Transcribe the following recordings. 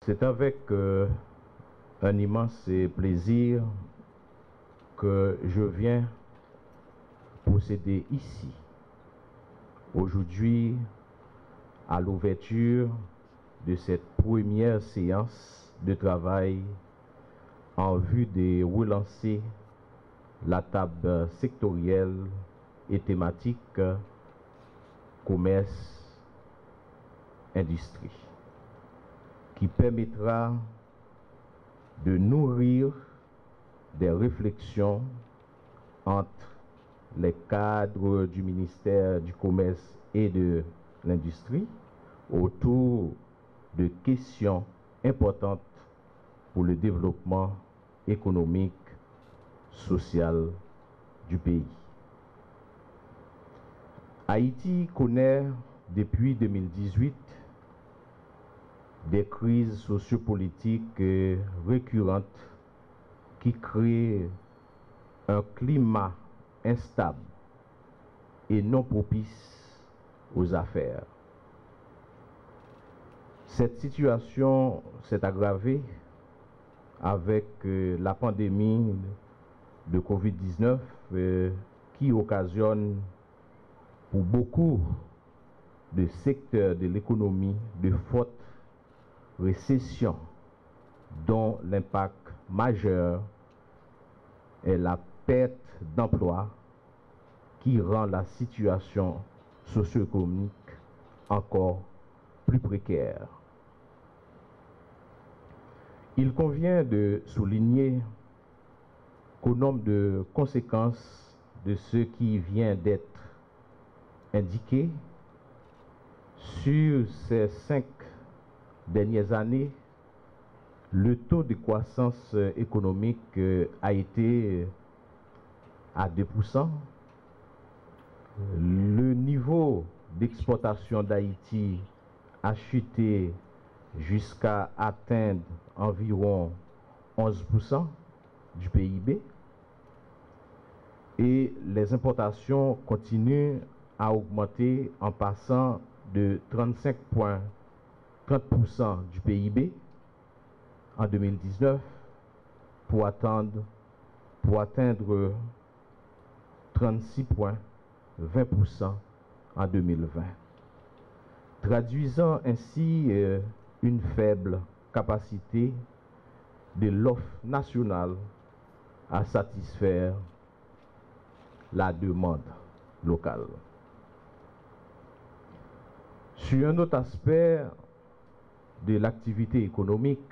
C'est avec un immense plaisir que je viens procéder ici, aujourd'hui, à l'ouverture de cette première séance de travail en vue de relancer la table sectorielle et thématique commerce-industrie, qui permettra de nourrir des réflexions entre les cadres du ministère du Commerce et de l'Industrie autour de questions importantes pour le développement économique, social du pays. Haïti connaît depuis 2018 des crises sociopolitiques récurrentes qui créent un climat instable et non propice aux affaires. Cette situation s'est aggravée avec la pandémie de Covid-19 qui occasionne pour beaucoup de secteurs de l'économie de fortes récessions dont l'impact majeur est la perte d'emploi qui rend la situation socio-économique encore plus précaire. Il convient de souligner qu'au nombre de conséquences de ce qui vient d'être indiqué, sur ces 5 dernières années, le taux de croissance économique a été à 2%. Le niveau d'exportation d'Haïti a chuté jusqu'à atteindre environ 11% du PIB. Et les importations continuent à augmenter en passant de 30% du PIB en 2019 pour atteindre 36,20% en 2020, traduisant ainsi une faible capacité de l'offre nationale à satisfaire la demande locale. Sur un autre aspect de l'activité économique,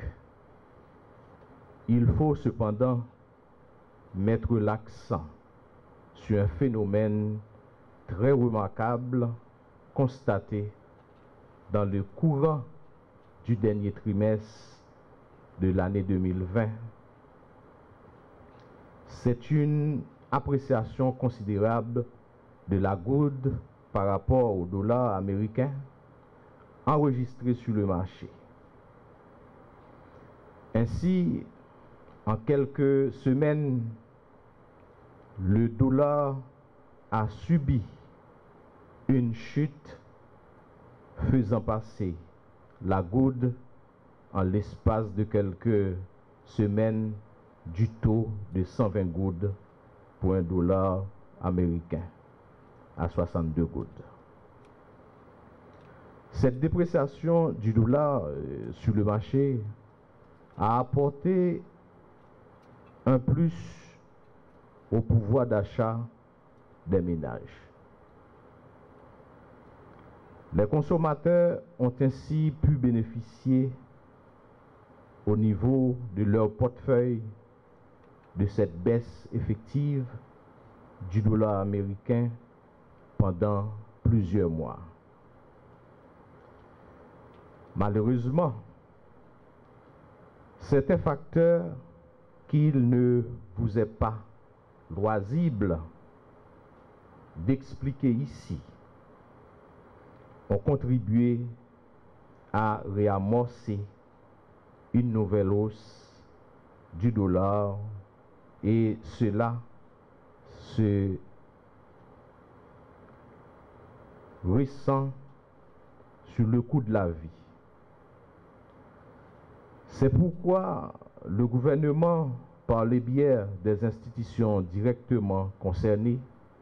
il faut cependant mettre l'accent sur un phénomène très remarquable constaté dans le courant du dernier trimestre de l'année 2020. C'est une appréciation considérable de la gourde par rapport au dollar américain enregistré sur le marché. Ainsi, en quelques semaines, le dollar a subi une chute faisant passer la gourde en l'espace de quelques semaines du taux de 120 goudes pour un dollar américain à 62 goudes. Cette dépréciation du dollar sur le marché a apporté un plus au pouvoir d'achat des ménages. Les consommateurs ont ainsi pu bénéficier au niveau de leur portefeuille de cette baisse effective du dollar américain pendant plusieurs mois. Malheureusement, certains facteurs qu'il ne vous est pas loisible d'expliquer ici ont contribué à réamorcer une nouvelle hausse du dollar et cela se ressent sur le coût de la vie. C'est pourquoi le gouvernement, par le biais des institutions directement concernées,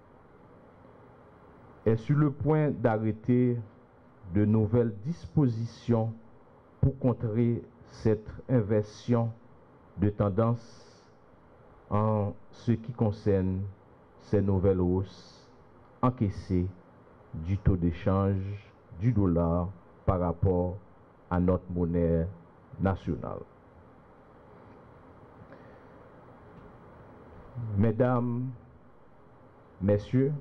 est sur le point d'arrêter de nouvelles dispositions pour contrer cette inversion de tendance en ce qui concerne ces nouvelles hausses encaissées du taux d'échange du dollar par rapport à notre monnaie nationale. Mesdames, Messieurs,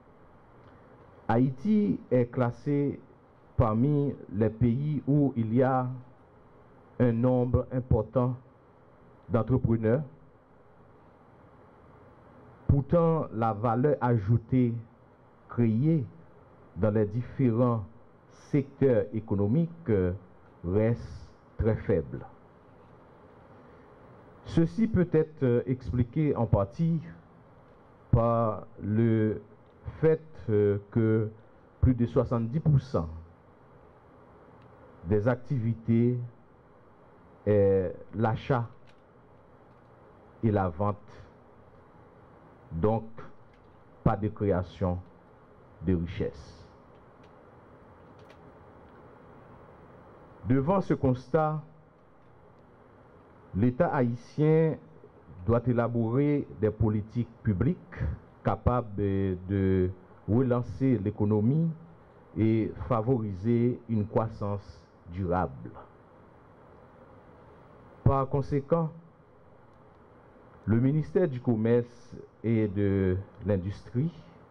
Haïti est classé parmi les pays où il y a un nombre important d'entrepreneurs. Pourtant, la valeur ajoutée créée dans les différents secteurs économiques reste très faible. Ceci peut être expliqué en partie par le fait que plus de 70% des activités est l'achat et la vente, donc pas de création de richesse. Devant ce constat, l'État haïtien doit élaborer des politiques publiques capables de relancer l'économie et favoriser une croissance durable. Par conséquent, le ministère du Commerce et de l'Industrie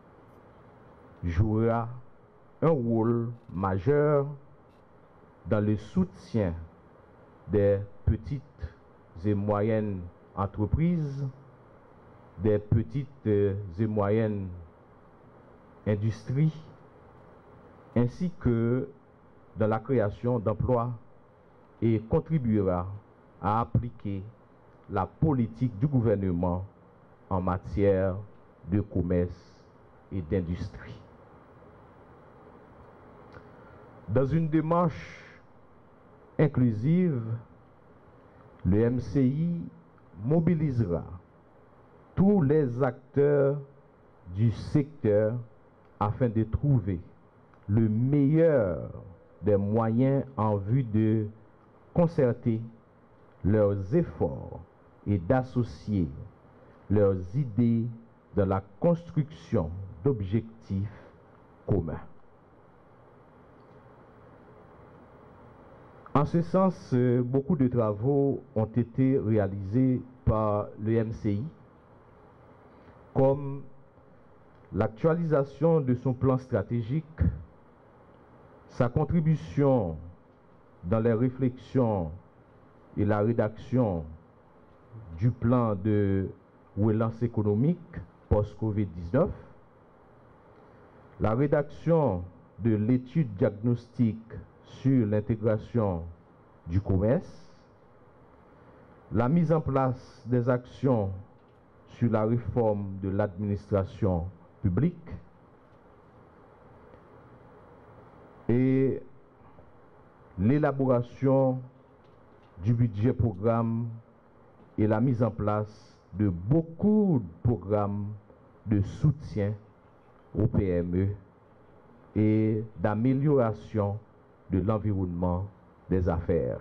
jouera un rôle majeur dans le soutien des petites et moyennes entreprises, des petites et moyennes industries, ainsi que dans la création d'emplois, et contribuera à appliquer la politique du gouvernement en matière de commerce et d'industrie. Dans une démarche inclusive, le MCI mobilisera tous les acteurs du secteur afin de trouver le meilleur des moyens en vue de concerter leurs efforts et d'associer leurs idées dans la construction d'objectifs communs. En ce sens, beaucoup de travaux ont été réalisés par le MCI, comme l'actualisation de son plan stratégique, sa contribution dans les réflexions et la rédaction du plan de relance économique post-Covid-19, la rédaction de l'étude diagnostique sur l'intégration du commerce, la mise en place des actions sur la réforme de l'administration publique et l'élaboration du budget programme et la mise en place de beaucoup de programmes de soutien aux PME et d'amélioration de l'environnement des affaires.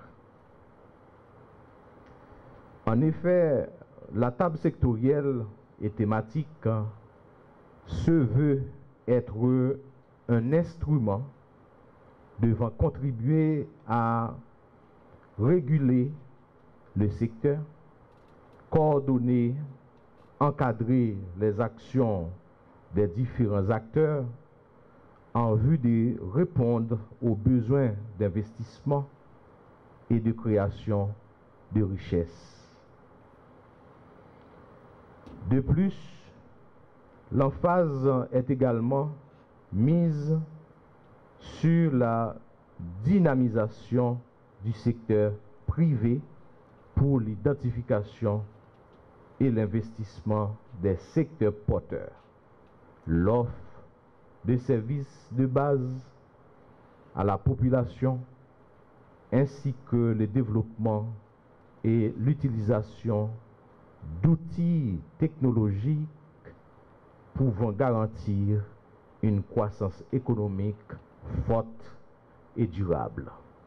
En effet, la table sectorielle et thématique se veut être un instrument devant contribuer à réguler le secteur, coordonner, encadrer les actions des différents acteurs en vue de répondre aux besoins d'investissement et de création de richesses. De plus, l'emphase est également mise sur la dynamisation du secteur privé pour l'identification et l'investissement des secteurs porteurs, l'offre de services de base à la population, ainsi que le développement et l'utilisation d'outils technologiques pouvant garantir une croissance économique forte et durable.